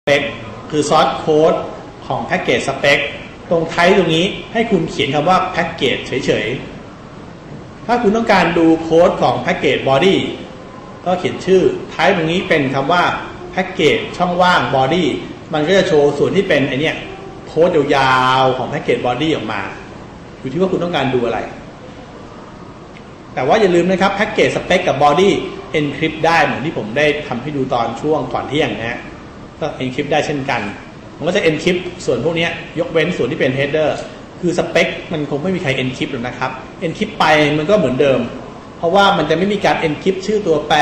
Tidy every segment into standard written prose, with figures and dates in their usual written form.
สเปคคือซอสโค้ดของแพ็กเกจสเปคตรงไทป์ตรงนี้ให้คุณเขียนคำว่าแพ็กเกจเฉยๆถ้าคุณต้องการดูโค้ดของแพ็กเกจบอดี้ก็เขียนชื่อไทป์ตรงนี้เป็นคำว่าแพ็กเกจช่องว่างบอดี้มันก็จะโชว์ส่วนที่เป็นไอเนี้ยโค้ดยาวๆของแพ็กเกจบอดี้ออกมาอยู่ที่ว่าคุณต้องการดูอะไรแต่ว่าอย่าลืมนะครับแพ็กเกจสเปคกับบอดี้ encrypt ได้เหมือนที่ผมได้ทำให้ดูตอนช่วงก่อนเที่ยงนะฮะก็ encrypt ได้เช่นกันมันก็จะ encrypt ส่วนพวกนี้ยกเว้นส่วนที่เป็น header คือสเปคมันคงไม่มีใคร encrypt หรอกนะครับ encrypt ไปมันก็เหมือนเดิมเพราะว่ามันจะไม่มีการ encrypt ชื่อตัวแปร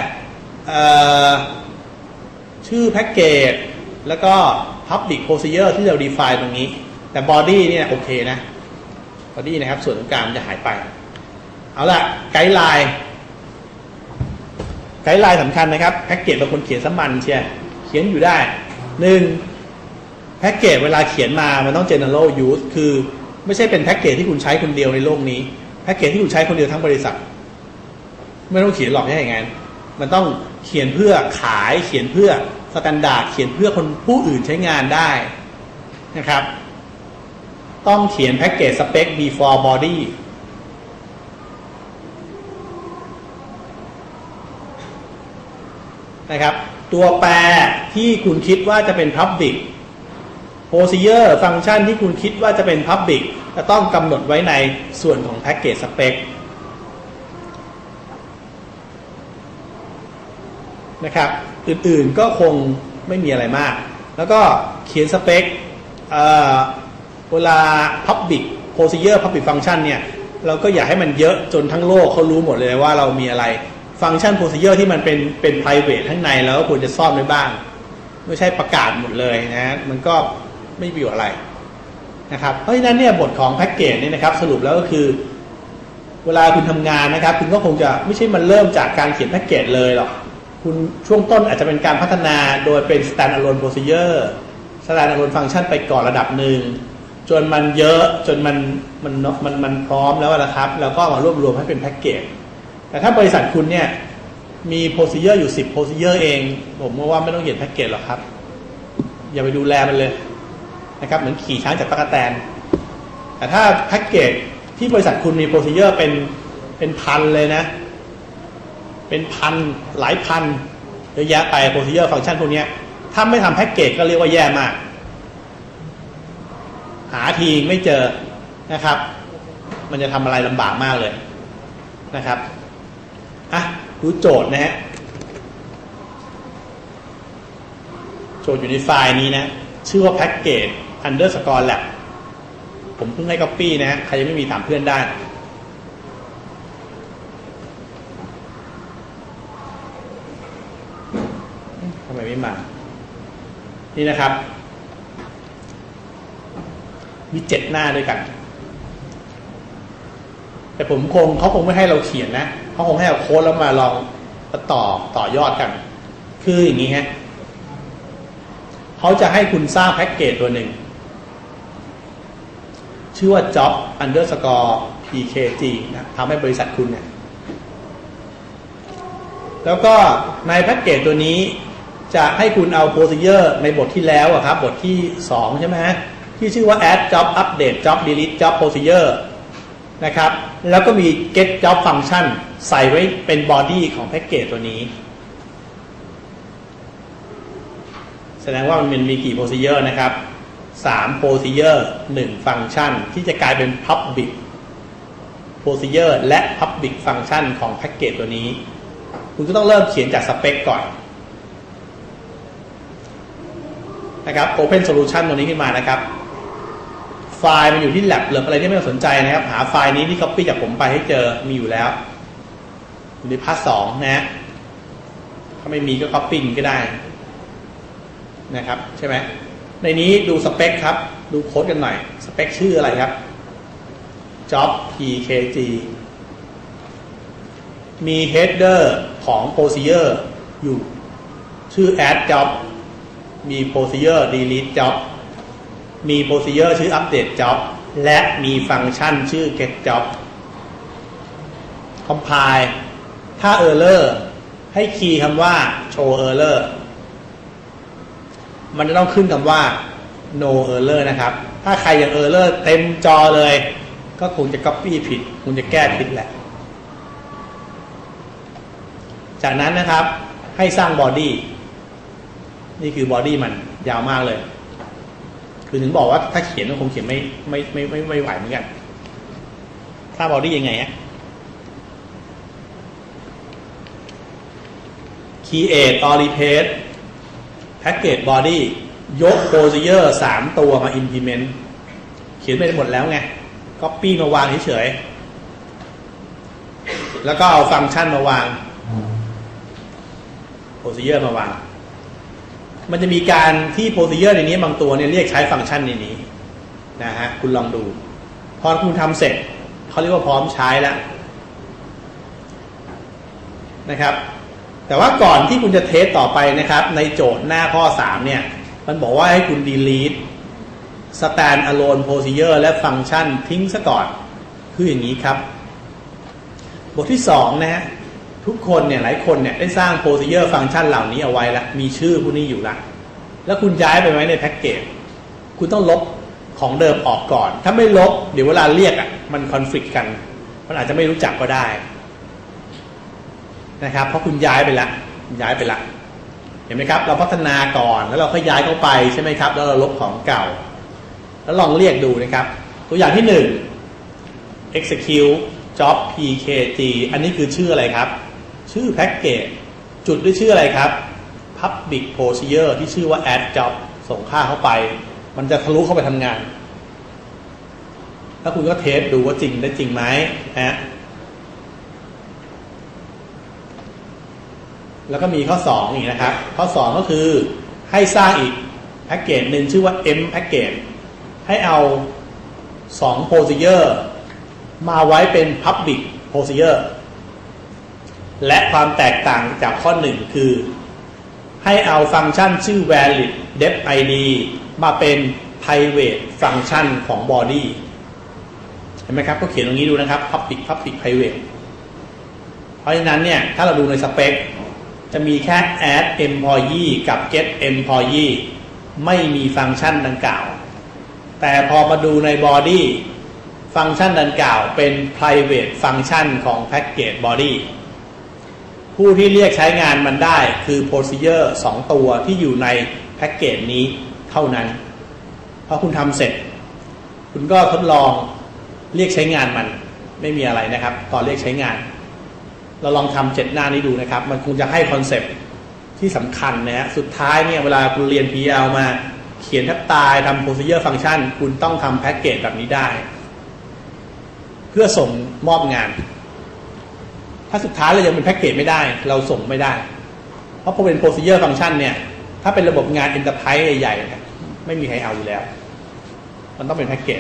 ชื่อแพ็กเกจแล้วก็ public procedure ที่เรา define ตรงนี้แต่ body เนี่ยโอเคนะ body นะครับส่วนตรงกลางจะหายไปเอาล่ะไกด์ไลน์สำคัญนะครับแพ็กเกจบางคนเขียนสมันเชียเขียนอยู่ได้1แพ็กเกจเวลาเขียนมามันต้อง general use คือไม่ใช่เป็นแพ็กเกจที่คุณใช้คนเดียวในโลกนี้แพ็กเกจที่คุณใช้คนเดียวทั้งบริษัทไม่ต้องเขียนหรอกใช่อย่างนั้นมันต้องเขียนเพื่อขายเขียนเพื่อสแตนดาร์ดเขียนเพื่อคนผู้อื่นใช้งานได้นะครับต้องเขียนแพ็กเกจสเปค before bodyนะครับตัวแปรที่คุณคิดว่าจะเป็น public procedure ฟังก์ชันที่คุณคิดว่าจะเป็น public จะต้องกำหนดไว้ในส่วนของ package spec นะครับอื่นๆก็คงไม่มีอะไรมากแล้วก็เขียน spec เวลา public procedure public function เนี่ยเราก็อย่าให้มันเยอะจนทั้งโลกเขารู้หมดเลยว่าเรามีอะไรฟังก์ชัน procedure ที่มันเป็น private ข้างในแล้วควรจะซ่อนไว้บ้างไม่ใช่ประกาศหมดเลยนะมันก็ไม่มีประโยชน์อะไรนะครับเพราะฉะนั้นเนี่ยบทของแพ็กเกจนี่นะครับสรุปแล้วก็คือเวลาคุณทำงานนะครับคุณก็คงจะไม่ใช่มันเริ่มจากการเขียนแพ็กเกจเลยหรอกคุณช่วงต้นอาจจะเป็นการพัฒนาโดยเป็น standalone procedure standalone function ไปก่อนระดับหนึ่งจนมันเยอะจนมันพร้อมแล้วนะครับแล้วก็มารวบรวมให้เป็นแพ็กเกจแต่ถ้าบริษัทคุณเนี่ยมี procedure อยู่10 procedure เองผมว่าไม่ต้องเขียนแพ็กเกจหรอกครับอย่าไปดูแลมันเลยนะครับเหมือนขี่ช้างจากตะกั่วแตนแต่ถ้าแพ็กเกจที่บริษัทคุณมี procedure เป็นพันเลยนะเป็นพันหลายพันเยอะแยะไป procedure function พวกนี้ถ้าไม่ทำแพ็กเกจก็เรียกว่าแย่มากหาทีไม่เจอนะครับมันจะทำอะไรลำบากมากเลยนะครับดูโจทย์นะฮะโจทย์อยู่ในไฟล์นี้นะชื่อว่า package underscore lab ผมเพิ่งให้ copy นะฮะใครยังไม่มีถามเพื่อนได้ทำไมไม่มานี่นะครับมี7 หน้าด้วยกันแต่เขาคงไม่ให้เราเขียนนะเขาคงให้เราโค้ดแล้วมาลองต่อยอดกันคืออย่างนี้ฮะเขาจะให้คุณสร้างแพ็กเกจตัวหนึ่งชื่อว่า job underscore pkg นะทำให้บริษัทคุณเนี่ยแล้วก็ในแพ็กเกจตัวนี้จะให้คุณเอา procedure ในบทที่แล้วครับบทที่2ใช่ไหมที่ชื่อว่า add job update job delete job procedureนะครับแล้วก็มี get job function ใส่ไว้เป็น body ของแพ็กเกจตัวนี้แสดงว่ามันมีกี่ procedure นะครับ3 procedure 1 function ที่จะกลายเป็น public procedure และ public function ของแพ็กเกจตัวนี้คุณก็ต้องเริ่มเขียนจากสเปคก่อนนะครับ open solution ตัวนี้ขึ้นมานะครับไฟล์มันอยู่ที่ lab หรืออะไรที่ไม่ต้องสนใจนะครับหาไฟล์นี้ที่ copy จากผมไปให้เจอมีอยู่แล้วอยู่ในพาร์ท 2นะฮะถ้าไม่มีก็ copy ก็ได้นะครับใช่ไหมในนี้ดูสเปคครับดูโค้ดกันหน่อยสเปคชื่ออะไรครับ job pkg มี header ของ procedure อยู่ชื่อ add job มี procedure delete jobมี procedure ชื่อ update job และมีฟังก์ชันชื่อ get job compile ถ้า error ให้คีย์คำว่า show error มันจะต้องขึ้นคำว่า no error นะครับถ้าใครยัง error เต็มจอเลยก็คงจะ copy ผิดคงจะแก้ผิดแหละจากนั้นนะครับให้สร้าง body นี่คือ body มันยาวมากเลยคือถึงบอกว่าถ้าเขียนมันคงเขียนไม่ไหวเหมือนกันสร้าง body ยังไงฮะ create or replace package body ยก procedure 3 ตัวมา implement เขียนไปหมดแล้วไง copy มาวางเฉยๆแล้วก็เอาฟังก์ชันมาวาง procedure มาวางมันจะมีการที่ procedure ในนี้บางตัวเนี่ยเรียกใช้ฟังก์ชันในนี้นะฮะคุณลองดูพอคุณทำเสร็จเขาเรียกว่าพร้อมใช้แล้วนะครับแต่ว่าก่อนที่คุณจะเทสต่อไปนะครับในโจทย์หน้าข้อ3เนี่ยมันบอกว่าให้คุณ delete stand alone procedure และฟังก์ชันทิ้งซะก่อนคืออย่างนี้ครับบทที่2นะฮะทุกคนเนี่ยหลายคนเนี่ยได้สร้าง procedure ฟังก์ชันเหล่านี้เอาไว้แล้วมีชื่อพวกนี้อยู่ละแล้วคุณย้ายไปไว้ในแพ็กเกจคุณต้องลบของเดิมออกก่อนถ้าไม่ลบเดี๋ยวเวลาเรียกอ่ะมันคอนฟลิกต์กันมันอาจจะไม่รู้จักก็ได้นะครับเพราะคุณย้ายไปละเห็นไหมครับเราพัฒนาก่อนแล้วเราก็ย้ายเข้าไปใช่ไหมครับแล้วเราลบของเก่าแล้วลองเรียกดูนะครับตัวอย่างที่1 execute job pkg อันนี้คือชื่ออะไรครับชื่อแพ็กเกจจุดด้วยชื่ออะไรครับ public procedure ที่ชื่อว่า add job ส่งค่าเข้าไปมันจะทะลุเข้าไปทำงานแล้วคุณก็เทสดูว่าจริงได้จริงไหมนะแล้วก็มีข้อ2อีกนะครับข้อ2ก็คือให้สร้างอีกแพ็กเกจหนึ่งชื่อว่า m package ให้เอา2 procedure มาไว้เป็น public procedure และความแตกต่างจากข้อ1คือให้เอาฟังก์ชันชื่อ valid def id มาเป็น private function ของ body เห็นไหมครับก็เขียนตรงนี้ดูนะครับ public private เพราะฉะนั้นเนี่ยถ้าเราดูในสเปคจะมีแค่ add employee กับ get employee ไม่มีฟังก์ชันดังกล่าวแต่พอมาดูใน body ฟังก์ชันดังกล่าวเป็น private function ของ package body ผู้ที่เรียกใช้งานมันได้คือ procedure 2 ตัวที่อยู่ใน package นี้เท่านั้นพอคุณทำเสร็จคุณก็ทดลองเรียกใช้งานมันไม่มีอะไรนะครับตอนเรียกใช้งานเราลองทำ7 หน้านี้ดูนะครับมันคงจะให้คอนเซปต์ที่สำคัญนะฮะสุดท้ายเนี่ยเวลาคุณเรียน PL มาเขียนแทบตายทำ procedure function คุณต้องทำแพ็กเกจแบบนี้ได้เพื่อส่งมอบงานถ้าสุดท้ายเรายังเป็นแพ็กเกจไม่ได้เราส่งไม่ได้เพราะพอเป็น procedure function เนี่ยถ้าเป็นระบบงาน enterprise ใหญ่ๆไม่มีใครเอาอยู่แล้วมันต้องเป็นแพ็กเกจ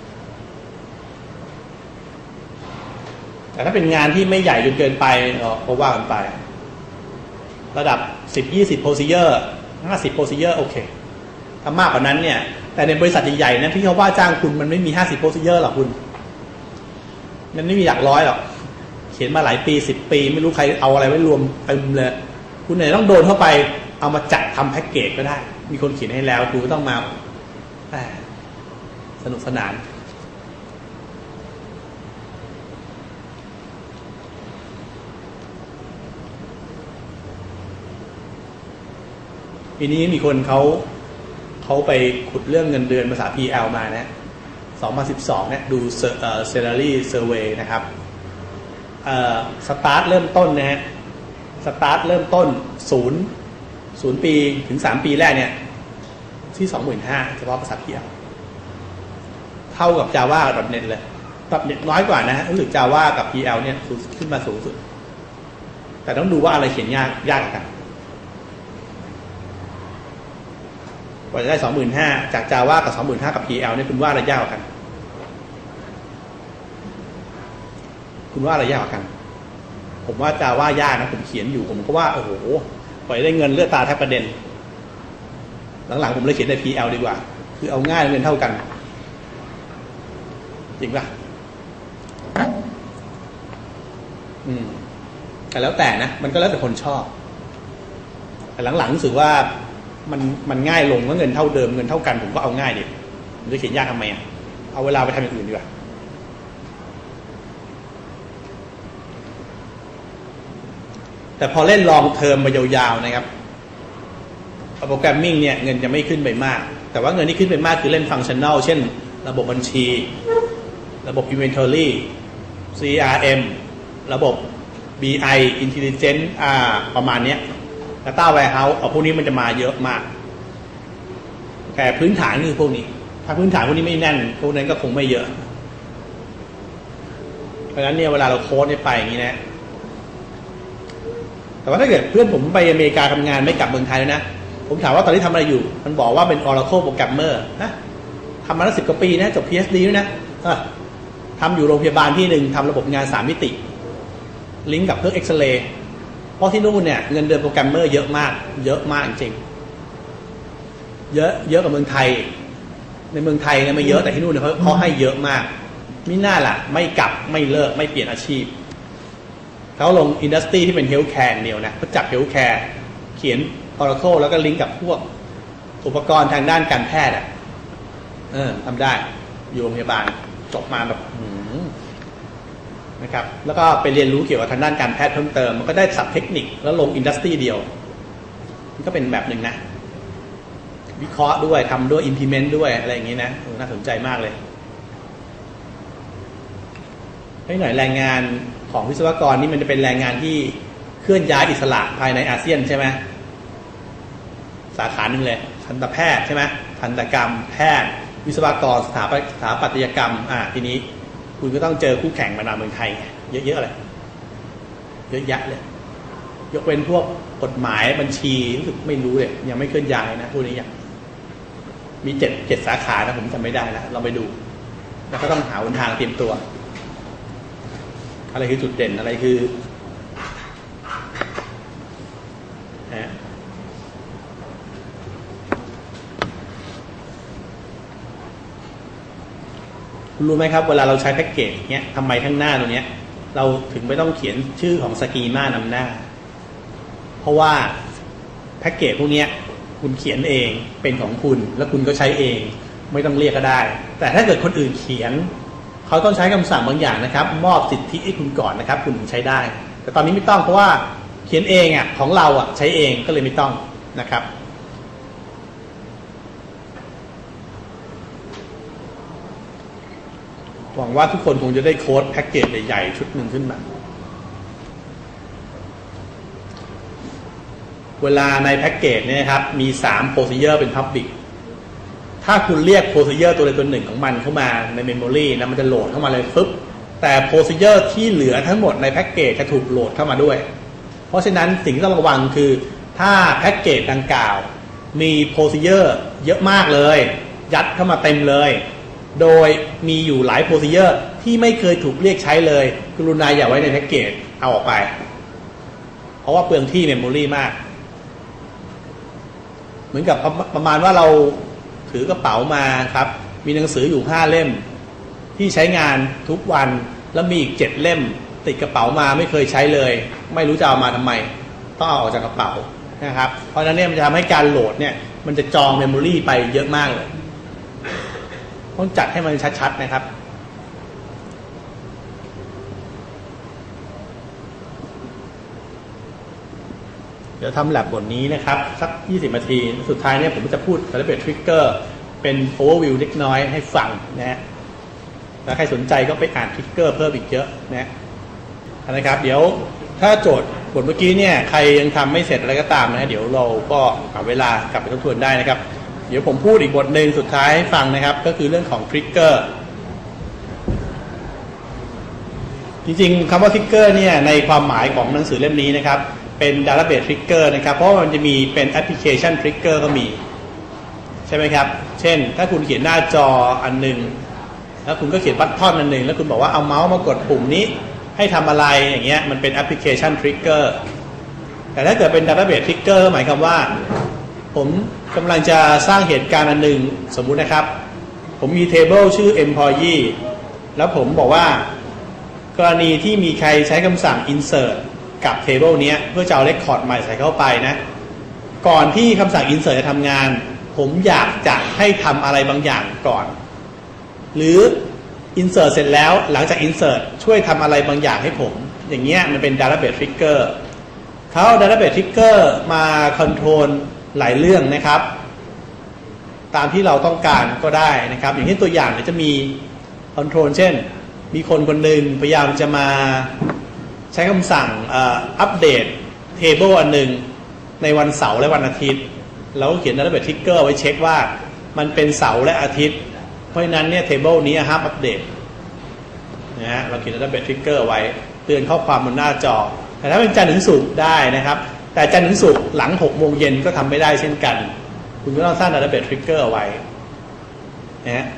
แต่ถ้าเป็นงานที่ไม่ใหญ่จนเกินไปก็ว่ากันไประดับ 10-20 procedure 50 procedure โอเคถ้ามากกว่านั้นเนี่ยแต่ในบริษัทใหญ่ๆนะที่เขาว่าจ้างคุณมันไม่มี50 procedure หรอกคุณมันไม่มีหลักร้อยหรอกเขียนมาหลายปี10 ปีไม่รู้ใครเอาอะไรไว้รวมเต็มเลยคุณเนี่ยต้องโดนเข้าไปเอามาจัดทำแพ็กเกจก็ได้มีคนเขียนให้แล้วคุณก็ต้องมาสนุกสนานปีนี้มีคนเขาไปขุดเรื่องเงินเดือนภาษา PL มานะ2012เนี่ยดูsalary survey นะครับสตาร์ทเริ่มต้นนะฮะสตาร์ทเริ่มต้น0 ปีถึง3 ปีแรกเนี่ยที่ 25,000 เฉพาะภาษา PL เท่ากับ Java กับ .NET เลย .NET น้อยกว่านะฮะรู้สึก Java กับ PL เนี่ยขึ้นมาสูงสุดแต่ต้องดูว่าอะไรเขียนยากกันกว่าจะได้ 25,000 จาก Java กับ 25,000 กับ PL เนี่ยคุณว่าอะไรยากกว่ากันคุณว่าอะไรยากกว่ากันผมว่า Java ยากนะผมเขียนอยู่ผมก็ว่าโอ้โหปล่อยได้เงินเลือดตาแทบกระเด็นหลังๆผมเลยเขียนใน PL ดีกว่าคือเอาง่ายเงินเท่ากันจริงป่ะแต่แล้วแต่นะมันก็แล้วแต่คนชอบแต่หลังๆรู้สึกว่ามันง่ายลงแล้วเงินเท่าเดิมเงินเท่ากันผมก็เอาง่ายดิผมจะเขียนยากทำไมอ่ะเอาเวลาไปทำอย่างอื่นดีกว่าแต่พอเล่นลองเทอมมายาวๆนะครับโปรแกรมมิ่งเนี่ยเงินจะไม่ขึ้นไปมากแต่ว่าเงินที่ขึ้นไปมากคือเล่นฟังก์ชันแนลเช่นระบบบัญชีระบบ Inventory CRM ระบบ BI Intelligent ประมาณนี้ Data Warehouse พวกนี้มันจะมาเยอะมากแต่พื้นฐานคือพวกนี้ถ้าพื้นฐานพวกนี้ไม่แน่นพวกนั้นก็คงไม่เยอะเพราะฉะนั้นเนี่ยเวลาเราโค้ดไปอย่างนี้นะแต่ว่าถ้าเกิดเพื่อนผมไปอเมริกาทำงานไม่กลับเมืองไทยแล้วนะผมถามว่าตอนนี้ทำอะไรอยู่มันบอกว่าเป็น Oracle Programmer นะทำมาแล้ว10 กว่าปีนะจบ PhD ด้วยนะทำอยู่โรงพยาบาลที่หนึ่งทำระบบงาน3 มิติลิงก์กับเครื่องเอ็กซเรย์เพราะที่นู่นเนี่ยเงินเดือนโปรแกรมเมอร์เยอะมากจริงเยอะกว่าเมืองไทยในเมืองไทยเนี่ยไม่เยอะแต่ที่นู่นเนี่ยเขาให้เยอะมากมิน่าล่ะไม่กลับไม่เลิกไม่เปลี่ยนอาชีพเขาลงอินดัสทรีที่เป็นเฮลท์แคร์เดียวนะเขาจับเฮลท์แคร์เขียน Oracle แล้วก็ลิงก์กับพวกอุปกรณ์ทางด้านการแพทย์ทำได้อยู่โรงพยาบาลจบมาแบบนะครับแล้วก็ไปเรียนรู้เกี่ยวกับทางด้านการแพทย์เพิ่มเติมมันก็ได้ศัพท์เทคนิคแล้วลงอินดัสทรีเดียวมันก็เป็นแบบหนึ่งนะวิเคราะห์ด้วยทำด้วย implement ด้วยอะไรอย่างนี้นะน่าสนใจมากเลยให้หน่อยแรงงานของวิศวกรนี่มันจะเป็นแรงงานที่เคลื่อนย้ายอิสระภายในอาเซียนใช่ไหมสาขาหนึ่งเลยทันตแพทย์ใช่ไหมทันตกรรมแพทย์วิศวกรสถาปัตยกรรมทีนี้คุณก็ต้องเจอคู่แข่งมาในเมืองไทยเยอะๆเลยเยอะแยะเลยยกเว้นพวกกฎหมายบัญชีรู้สึกไม่รู้เลยยังไม่เคลื่อนย้ายนะพวกนี้ยังมี7 สาขานะผมจำไม่ได้นะเราไปดูแล้วก็ต้องหาหนทางเตรียมตัวอะไรคือจุดเด่นอะไรคือคุณรู้ไหมครับเวลาเราใช้แพ็กเกจเนี้ยทำไมข้างหน้าตรงเนี้ยเราถึงไม่ต้องเขียนชื่อของสกีมานำหน้าเพราะว่าแพ็กเกจพวกนี้คุณเขียนเองเป็นของคุณแล้วคุณก็ใช้เองไม่ต้องเรียกก็ได้แต่ถ้าเกิดคนอื่นเขียนเขาต้องใช้คำสั่งบางอย่างนะครับมอบสิทธิให้คุณก่อนนะครับคุณถึงใช้ได้แต่ตอนนี้ไม่ต้องเพราะว่าเขียนเองของเราใช้เองก็เลยไม่ต้องนะครับหวังว่าทุกคนคงจะได้โค้ดแพ็กเกจใหญ่ๆชุดหนึ่งขึ้นมาเวลาในแพ็กเกจเนี่ยครับมี3 procedure เป็น public ถ้าคุณเรียก procedure ตัวใดตัวหนึ่งของมันเข้ามาใน memory นะมันจะโหลดเข้ามาเลยปึ๊บแต่ procedure ที่เหลือทั้งหมดในแพ็กเกจจะถูกโหลดเข้ามาด้วยเพราะฉะนั้นสิ่งที่ต้องระวังคือถ้าแพ็กเกจดังกล่าวมี procedure เยอะมากเลยยัดเข้ามาเต็มเลยโดยมีอยู่หลาย procedure ที่ไม่เคยถูกเรียกใช้เลยกรุณาอย่าไว้ในแพ็กเกจเอาออกไปเพราะว่าเปลืองที่ memory มากเหมือนกับประมาณว่าเราถือกระเป๋ามาครับมีหนังสืออยู่5 เล่มที่ใช้งานทุกวันแล้วมีอีก7 เล่มติดกระเป๋ามาไม่เคยใช้เลยไม่รู้จะเอามาทำไมต้องเอาออกจากกระเป๋านะครับเพราะฉะนั้นเนี่ยมันจะทำให้การโหลดเนี่ยมันจะจอง memory ไปเยอะมากเลยต้องจัดให้มันชัดๆนะครับเดี๋ยวทำแลบบทนี้นะครับสัก20 นาทีสุดท้ายเนี่ยผมจะพูด Calibrate Trigger เป็น overview เล็กน้อยให้ฟังนะแล้วใครสนใจก็ไปอ่าน Trigger เพิ่มอีกเยอะนะครับเดี๋ยวถ้าโจทย์บทเมื่อกี้เนี่ยใครยังทำไม่เสร็จอะไรก็ตามนะเดี๋ยวเราก็หาเวลากลับไปทบทวนได้นะครับเดี๋ยวผมพูดอีกบทหนึ่งสุดท้ายให้ฟังนะครับก็คือเรื่องของ Trigger จริงๆคำว่า Trigger เนี่ยในความหมายของหนังสือเล่มนี้นะครับเป็น Database Trigger นะครับเพราะมันจะมีเป็น Application Trigger ก็มีใช่ไหมครับเช่นถ้าคุณเขียนหน้าจออันหนึ่งแล้วคุณก็เขียนบัตทอนอันหนึ่งแล้วคุณบอกว่าเอาเมาส์มากดปุ่มนี้ให้ทำอะไรอย่างเงี้ยมันเป็น Application Trigger แต่ถ้าเกิดเป็น Database Trigger หมายความว่าผมกำลังจะสร้างเหตุการณ์อันหนึ่งสมมุตินะครับผมมี table ชื่อ employee แล้วผมบอกว่ากรณีที่มีใครใช้คำสั่ง insert กับ table นี้เพื่อจะเอา record ใหม่ใส่เข้าไปนะก่อนที่คำสั่ง insert จะทำงานผมอยากจะให้ทำอะไรบางอย่างก่อนหรือ insert เสร็จแล้วหลังจาก insert ช่วยทำอะไรบางอย่างให้ผมอย่างเงี้ยมันเป็น database trigger เขา database trigger มา control หลายเรื่องนะครับตามที่เราต้องการก็ได้นะครับอย่างเช่นตัวอย่างเนี่ยจะมี control เช่นมีคนคนหนึ่งพยายามจะมาใช้คำสั่งอัปเดต table อันหนึ่งในวันเสาร์และวันอาทิตย์เราก็เขียน database trigger ไว้เช็คว่ามันเป็นเสาร์และอาทิตย์เพราะฉะนั้นเนี่ย table นี้ห้ามอัปเดตนะฮะเราเขียน database trigger ไว้เตือนข้อความบนหน้าจอแต่ถ้าเป็นจันทร์ถึงศุกร์ได้นะครับแต่จันทร์ถึงศุกร์หลัง 6 โมงเย็นก็ทำไม่ได้เช่นกันคุณก็ต้องสร้าง database trigger เอาไว้นะฮะ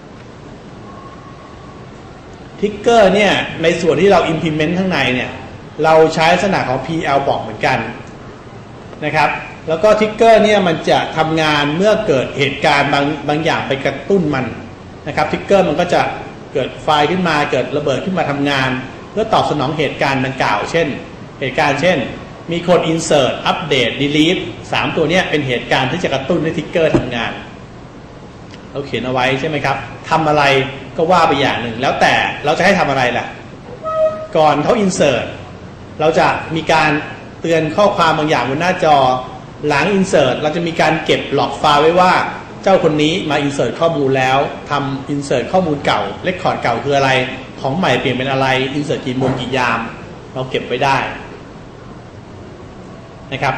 trigger เนี่ยในส่วนที่เรา implement ข้างในเนี่ยเราใช้ลักษณะของ PL บอกเหมือนกันนะครับแล้วก็ trigger เนี่ยมันจะทำงานเมื่อเกิดเหตุการณ์บางอย่างไปกระตุ้นมันนะครับ trigger มันก็จะเกิดไฟล์ขึ้นมาเกิดระเบิดขึ้นมาทำงานเพื่อตอบสนองเหตุการณ์ดังกล่าวเช่นเหตุการณ์เช่นมีคน insert update delete 3 ตัวเนี้ยเป็นเหตุการณ์ที่จะกระตุ้นให้ trigger ทำงานเราเขียนเอาไว้ใช่ไหมครับทำอะไรก็ว่าไปอย่างหนึ่งแล้วแต่เราจะให้ทำอะไรล่ะก่อนเขา insert เราจะมีการเตือนข้อความบางอย่างบนหน้าจอหลัง insert เราจะมีการเก็บล็อกไฟล์ไว้ว่าเจ้าคนนี้มา insert ข้อมูลแล้วทำ insert ข้อมูลเก่า record เก่าคืออะไรของใหม่เปลี่ยนเป็นอะไร insert กี่โมงกี่ยามเราเก็บไว้ได้นะครับ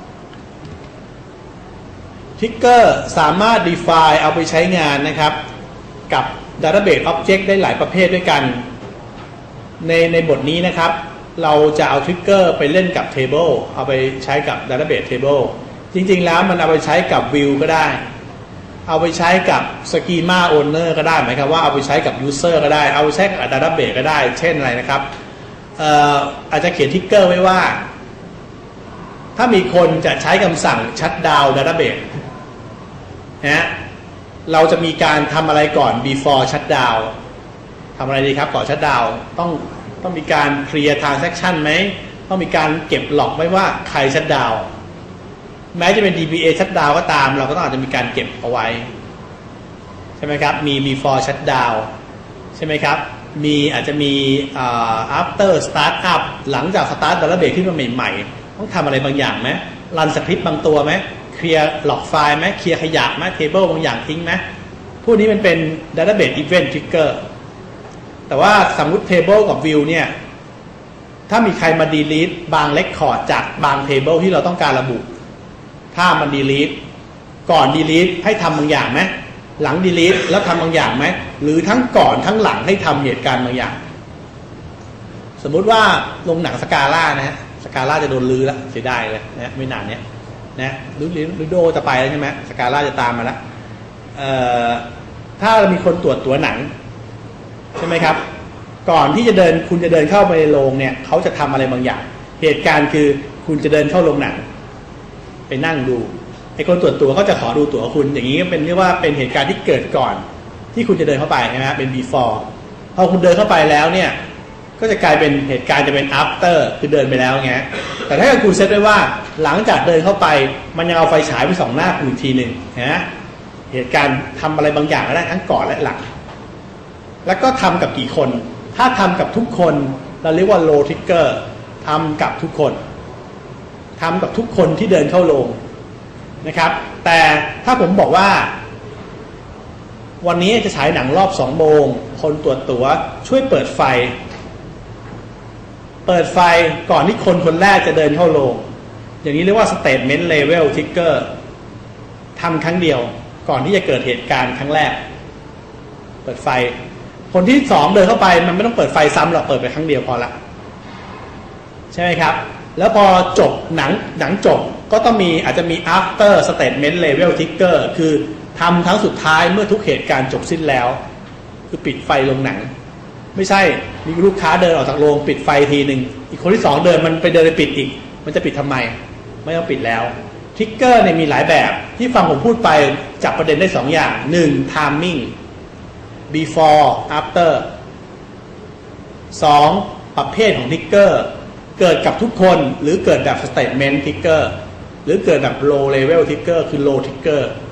trigger สามารถ define เอาไปใช้งานนะครับกับ database object ได้หลายประเภทด้วยกันในบทนี้นะครับเราจะเอา trigger ไปเล่นกับ table เอาไปใช้กับ database table จริงๆแล้วมันเอาไปใช้กับ view ก็ได้เอาไปใช้กับ schema owner ก็ได้หมายความว่าเอาไปใช้กับ user ก็ได้เอาไปใช้กับ database ก็ได้เช่นอะไรนะครับอาจจะเขียน trigger ไว้ว่าถ้ามีคนจะใช้คำสั่ง shut down database นะเราจะมีการทำอะไรก่อน before shut down ทำอะไรดีครับก่อน shut down ต้องมีการ clear transaction ไหมต้องมีการเก็บล็อกไว้ว่าใคร shut down แม้จะเป็น DBA shut down ก็ตามเราก็ต้องอาจจะมีการเก็บเอาไว้ใช่ไหมครับมี before shut down ใช่ไหมครับอาจจะมี after start up หลังจาก start database ขึ้นมาใหม่ๆต้องทำอะไรบางอย่างไหมรันสคริปต์บางตัวไหมเคลียร์ล็อกไฟล์ไหมเคลียร์ขยะไหมเทเบิลบางอย่างทิ้งไหมพวกนี้มันเป็น database event trigger แต่ว่าสมมุติ table กับ view เนี่ยถ้ามีใครมา delete บาง record จากบาง table ที่เราต้องการระบุถ้ามัน delete ก่อน delete ให้ทำบางอย่างไหมหลัง delete แล้วทำบางอย่างไหมหรือทั้งก่อนทั้งหลังให้ทำเหตุการณ์บางอย่างสมมุติว่าลงหนังสกาล่านะฮะสกาล่าจะโดนลื้อแล้วเสียดายเลยนะไม่นานเนี้ยนะลูโดจะไปแล้วใช่ไหมสกาล่าจะตามมาแล้วถ้ามีคนตรวจตัวหนังใช่ไหมครับก่อนที่จะคุณจะเดินเข้าไปในโรงเนี่ยเขาจะทำอะไรบางอย่างเหตุการณ์คือคุณจะเดินเข้าโรงหนังไปนั่งดูไอ้คนตรวจตัวก็จะขอดูตั๋วคุณอย่างนี้ก็เป็นเรียกว่าเป็นเหตุการณ์ที่เกิดก่อนที่คุณจะเดินเข้าไปใช่ไหมเป็น before พอคุณเดินเข้าไปแล้วเนี่ยก็จะกลายเป็นเหตุการณ์จะเป็น after คือเดินไปแล้วไงแต่ถ้าคุณเซตไว้ว่าหลังจากเดินเข้าไปมันยังเอาไฟฉายไปส่องหน้าคุณอีกทีหนึ่งนะเหตุการณ์ทำอะไรบางอย่างก็ได้ทั้งก่อนและหลังแล้วก็ทำกับกี่คนถ้าทำกับทุกคนเราเรียกว่า low trigger ทำกับทุกคนทำกับทุกคนที่เดินเข้าโรงนะครับแต่ถ้าผมบอกว่าวันนี้จะฉายหนังรอบ2 โมงคนตรวจตั๋วช่วยเปิดไฟก่อนที่คนแรกจะเดินเข้าโรงอย่างนี้เรียกว่า statement level trigger ทำครั้งเดียวก่อนที่จะเกิดเหตุการณ์ครั้งแรกเปิดไฟคนที่2เดินเข้าไปมันไม่ต้องเปิดไฟซ้ำหรอกเปิดไปครั้งเดียวพอละใช่ไหมครับแล้วพอจบหนังจบก็ต้องอาจจะมี after statement level trigger คือทำครั้งสุดท้ายเมื่อทุกเหตุการณ์จบสิ้นแล้วคือปิดไฟโรงหนังไม่ใช่มีลูกค้าเดินออกจากโรงปิดไฟทีหนึ่งอีกคนที่2เดินมันไปเดินไปปิดอีกมันจะปิดทำไมไม่ต้องปิดแล้วทริกเกอร์เนี่ยมีหลายแบบที่ฟังผมพูดไปจับประเด็นได้2 อย่าง1 timing before after 2 ประเภทของทริกเกอร์เกิดกับทุกคนหรือเกิดแบบ statement trigger หรือเกิดแบบ low level trigger คือ low trigger